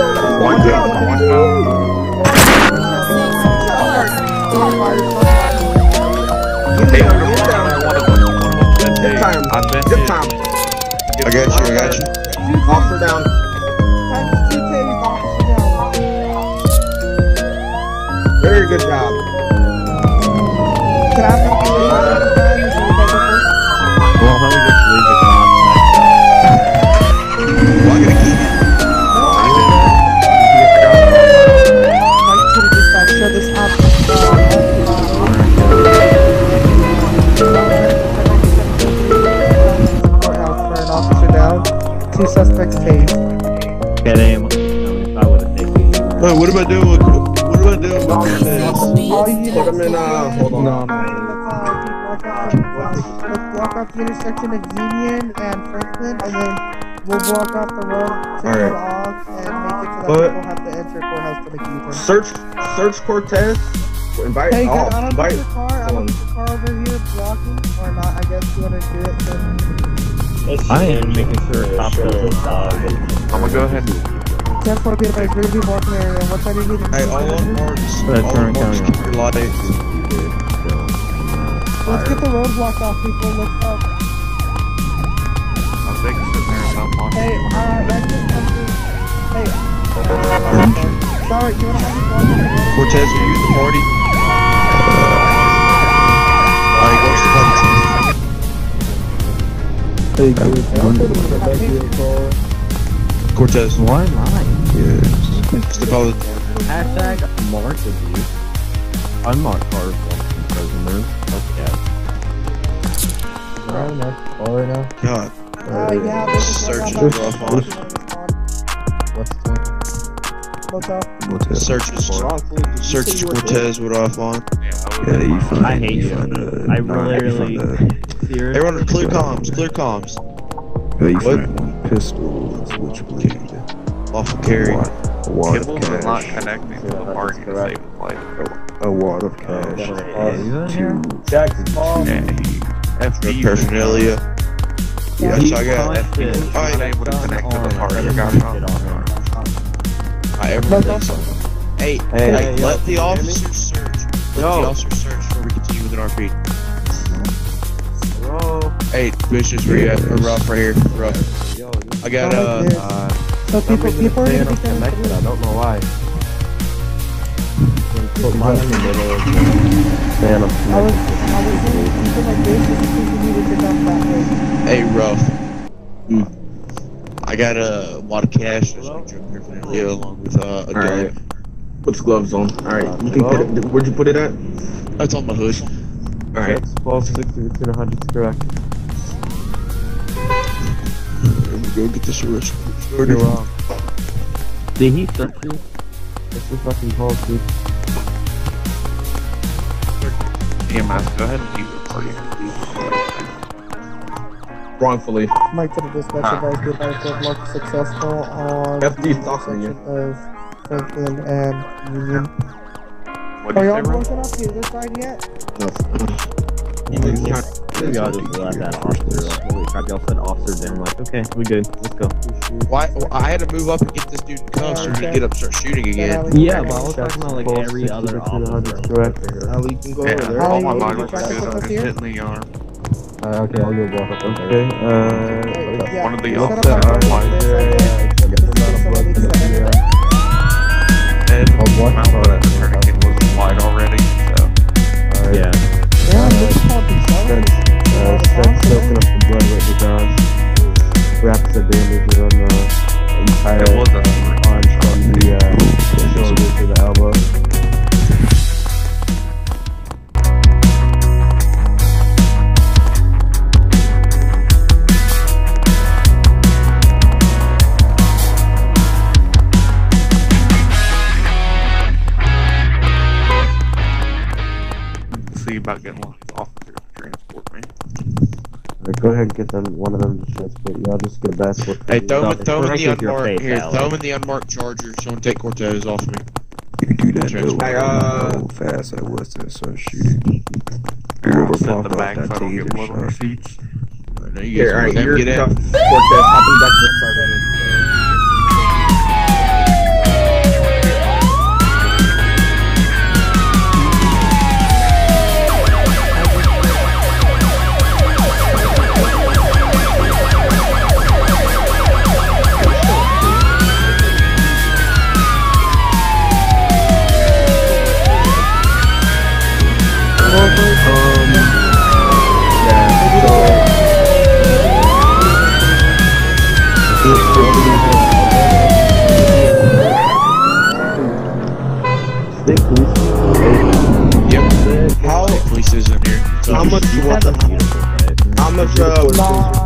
One down. Hey, one of them. Zip time. Zip time. I got you. Officer down. Very good job. Can I have my Well, how we just leave it on Well, I gotta keep it. show this up. Courthouse for an officer down. 2 suspects tased. Get him. No, if I would have taken you. Wait, what am I doing with All you need Put them in, hold on. Let's block off the intersection of Union and Franklin, and then we'll block off the road to go off and make it so that people have to enter courthouse to make a U-turn. Search Cortez. Invite. Hey, get out of invite. your car. I want your car over here blocking, or not. I guess you want to do it. Then I am making sure cops are I'm gonna go ahead and 10-4 be advised. We're gonna be walking area. What time do you need? Hey, all unmarked. Let's All unmarked. Keep your light. Let's get the roadblock off, people. Let's go. I'm taking sit there and not walking. Hey, that's just something. Hey. Sorry, you wanna have me walk on the road? Cortez, are you at the party? Alright, what's the party? Cortez. Why am I? It's the call. Hashtag marked abuse. Unmarked cars prisoners. Okay. God. Yeah, there's a Search car is down rough there. on. Motel. Search Cortez with off on. Yeah, you find. I hate you. I literally. Hey, run clear comms. Yeah, you What? find pistols, switchblade, Lawful carry. a wad of Kimball's not cash, connecting to the party to save his life. a wad of cash, two. FD Paraphernalia. Yeah, That's all I got. He's unable to connect to the party. I got Everything. Hey, let the officers search. Let the officers search before we continue with an RP. Hey, Vicious, where you at? Rough right here. Rough. I got, So people are gonna be connected. I don't know why. Put mine in the middle of the man of I was saying something like this just because you needed to dump that way. hey, Rough. I got a lot of cash. There's some drug paraphernalia along with, a gun. Alright. Put the gloves on. Alright. You can put it. Where'd you put it at? That's on my hood. Alright. 1260 to 100 is correct. Go get this arrest. You're wrong. Did he search you? It's the fucking whole dude. EMS, go ahead and leave the party. Wrongfully. Mike to the dispatch advice, the advice was marked successful on FD's talking to you. of Franklin and Union. What Are did you y'all say, bro? working up to this side yet? Maybe I'll just let that officer. Holy crap, y'all said officer, then I'm like, okay, we good. Let's go. Why? I had to move up and get this dude in cuffs so we can get up and start shooting again. Yeah, but I was talking about like every other officer. Correct. We can go over Yeah, there. all my you bodies trying are to good. put I'm this here? hitting the arm. Okay, I'll go walk up. Okay. Yeah. One of the Set officers up are our fine. this right there. And my tourniquet was applied already, so. Yeah. Yeah, this is called the Soaking up the blood with the gun. Wraps the bandages on the entire It was a arm from the shoulder to the elbow. See about getting locked off of your transport, man. Alright, go ahead and get them, one of them to transport. Y'all just get a passport. Hey, throw him in the unmarked. Here, Alex. throw him in the unmarked Charger. Someone take Cortez off me. You do that Hey, though. How fast I was to start shooting. I'll sit in the back so I don't get blood on your seats. No, you Here, guys alright, want them you're to get in. Cortez, hopping back to the sergeant. State police. Yep. Police is in here. How much you want? Beautiful place. How much